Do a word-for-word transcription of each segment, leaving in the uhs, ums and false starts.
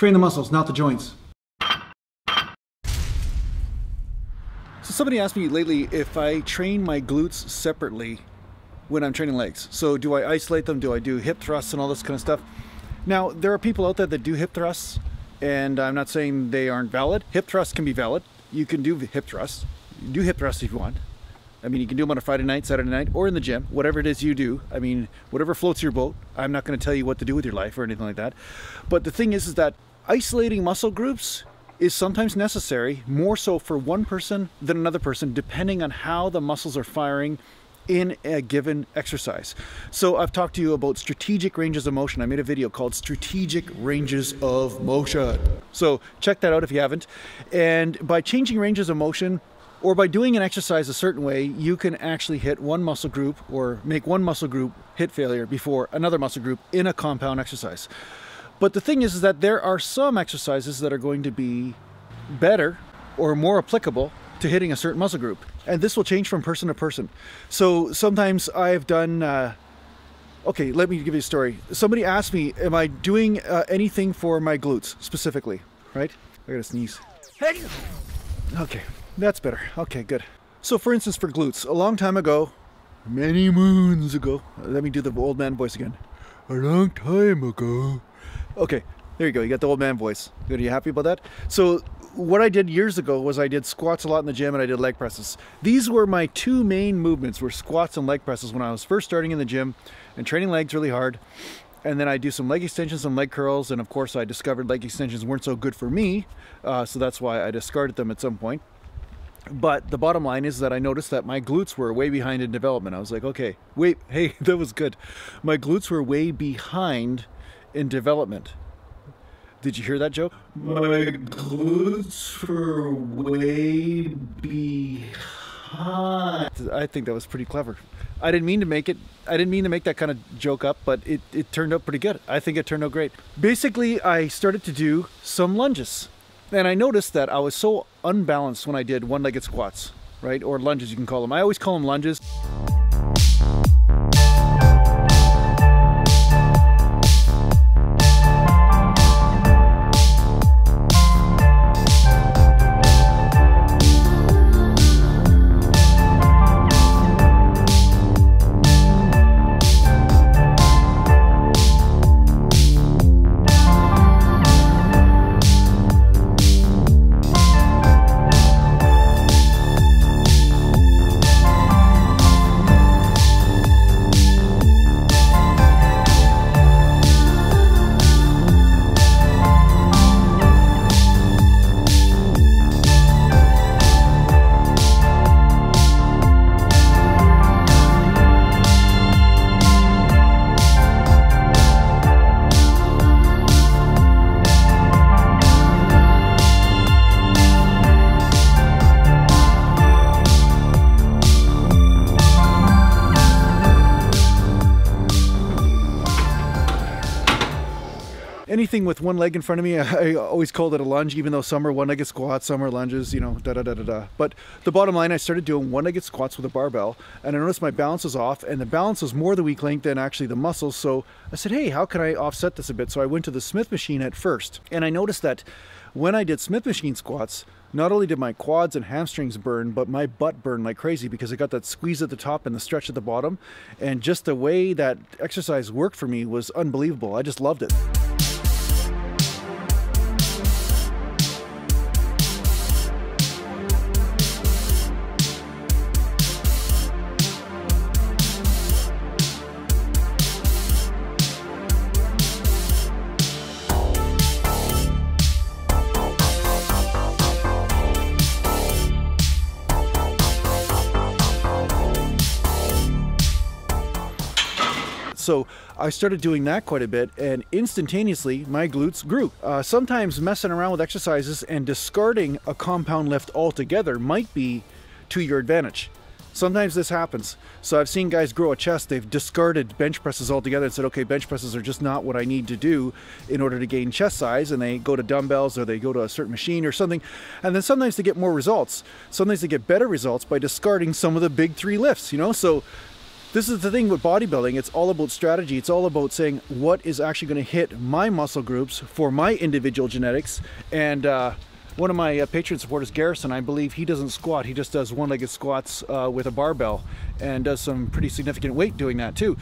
Train the muscles, not the joints. So somebody asked me lately if I train my glutes separately when I'm training legs. So do I isolate them? Do I do hip thrusts and all this kind of stuff? Now, there are people out there that do hip thrusts, and I'm not saying they aren't valid. Hip thrusts can be valid. You can do hip thrusts. You do hip thrusts if you want. I mean, you can do them on a Friday night, Saturday night, or in the gym, whatever it is you do. I mean, whatever floats your boat. I'm not going to tell you what to do with your life or anything like that. But the thing is, is that isolating muscle groups is sometimes necessary, more so for one person than another person, depending on how the muscles are firing in a given exercise. So I've talked to you about strategic ranges of motion. I made a video called Strategic Ranges of Motion. So check that out if you haven't. And by changing ranges of motion, or by doing an exercise a certain way, you can actually hit one muscle group or make one muscle group hit failure before another muscle group in a compound exercise. But the thing is, is that there are some exercises that are going to be better or more applicable to hitting a certain muscle group. And this will change from person to person. So sometimes I've done, uh, okay, let me give you a story. Somebody asked me, am I doing uh, anything for my glutes specifically, right? I gotta sneeze. Okay. That's better. Okay, good. So for instance, for glutes, a long time ago, many moons ago, let me do the old man voice again. A long time ago. Okay, there you go. You got the old man voice. Good. Are you happy about that? So what I did years ago was I did squats a lot in the gym and I did leg presses. These were my two main movements, were squats and leg presses when I was first starting in the gym and training legs really hard. And then I do some leg extensions and leg curls. And of course I discovered leg extensions weren't so good for me. Uh, so that's why I discarded them at some point. But the bottom line is that I noticed that my glutes were way behind in development. I was like, okay, wait, hey, that was good. My glutes were way behind in development. Did you hear that joke? My glutes were way behind. I think that was pretty clever. I didn't mean to make it, I didn't mean to make that kind of joke up, but it, it turned out pretty good. I think it turned out great. Basically, I started to do some lunges. And I noticed that I was so unbalanced when I did one-legged squats, right? Or lunges, you can call them. I always call them lunges. Anything with one leg in front of me, I always called it a lunge, even though some are one-legged squats, some are lunges, you know, da da da da da. But the bottom line, I started doing one-legged squats with a barbell, and I noticed my balance was off, and the balance was more the weak link than actually the muscles. So I said, hey, how can I offset this a bit? So I went to the Smith machine at first, and I noticed that when I did Smith machine squats, not only did my quads and hamstrings burn, but my butt burned like crazy because I got that squeeze at the top and the stretch at the bottom. And just the way that exercise worked for me was unbelievable. I just loved it. So I started doing that quite a bit, and instantaneously my glutes grew. Uh, sometimes messing around with exercises and discarding a compound lift altogether might be to your advantage. Sometimes this happens. So I've seen guys grow a chest, they've discarded bench presses altogether and said, okay, bench presses are just not what I need to do in order to gain chest size, and they go to dumbbells or they go to a certain machine or something. And then sometimes they get more results. Sometimes they get better results by discarding some of the big three lifts, you know? So This is the thing with bodybuilding. It's all about strategy. It's all about saying what is actually going to hit my muscle groups for my individual genetics. And uh, one of my uh, Patreon supporters, Garrison, I believe he doesn't squat. He just does one-legged squats uh, with a barbell and does some pretty significant weight doing that too.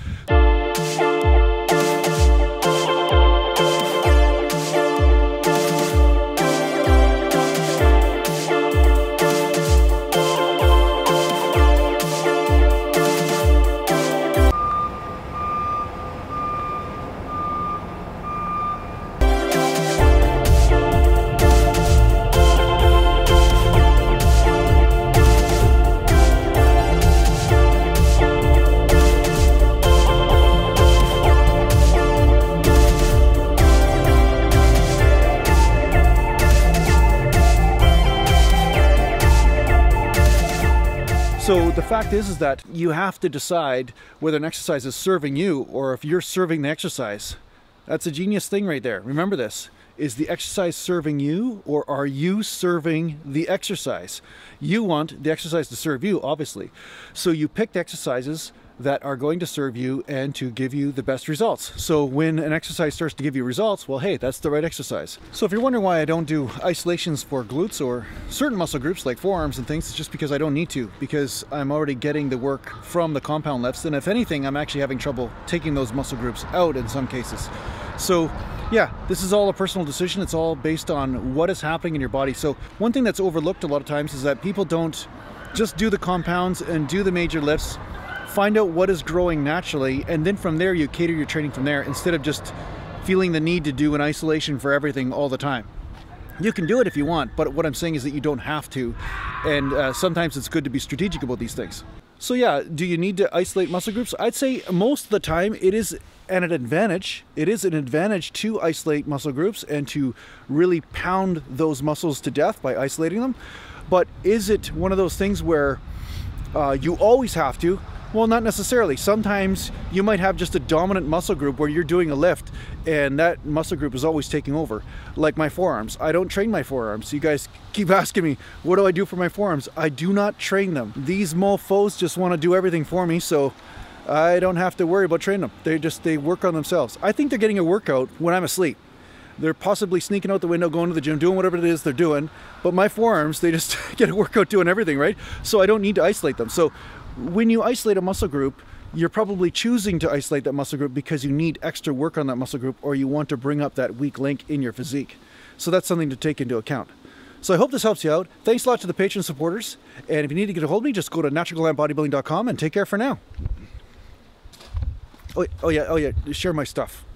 So the fact is, is that you have to decide whether an exercise is serving you or if you're serving the exercise. That's a genius thing right there. Remember this. Is the exercise serving you or are you serving the exercise? You want the exercise to serve you, obviously. So you pick exercises that are going to serve you and to give you the best results. So when an exercise starts to give you results, well, hey, that's the right exercise. So if you're wondering why I don't do isolations for glutes or certain muscle groups like forearms and things, it's just because I don't need to, because I'm already getting the work from the compound lifts. And if anything, I'm actually having trouble taking those muscle groups out in some cases. So yeah, this is all a personal decision. It's all based on what is happening in your body. So one thing that's overlooked a lot of times is that people don't just do the compounds and do the major lifts. Find out what is growing naturally, and then from there you cater your training from there instead of just feeling the need to do an isolation for everything all the time. You can do it if you want, but what I'm saying is that you don't have to, and uh, sometimes it's good to be strategic about these things. So yeah, do you need to isolate muscle groups? I'd say most of the time it is an advantage. It is an advantage to isolate muscle groups and to really pound those muscles to death by isolating them. But is it one of those things where uh, you always have to? Well, not necessarily. Sometimes you might have just a dominant muscle group where you're doing a lift and that muscle group is always taking over. Like my forearms. I don't train my forearms. You guys keep asking me, what do I do for my forearms? I do not train them. These mofos just want to do everything for me, so I don't have to worry about training them. They just, they work on themselves. I think they're getting a workout when I'm asleep. They're possibly sneaking out the window, going to the gym, doing whatever it is they're doing. But my forearms, they just get a workout doing everything, right? So I don't need to isolate them. So when you isolate a muscle group, you're probably choosing to isolate that muscle group because you need extra work on that muscle group or you want to bring up that weak link in your physique. So that's something to take into account. So I hope this helps you out. Thanks a lot to the Patreon supporters. And if you need to get a hold of me, just go to natural gallant bodybuilding dot com and take care for now. Oh, oh yeah, oh yeah, share my stuff.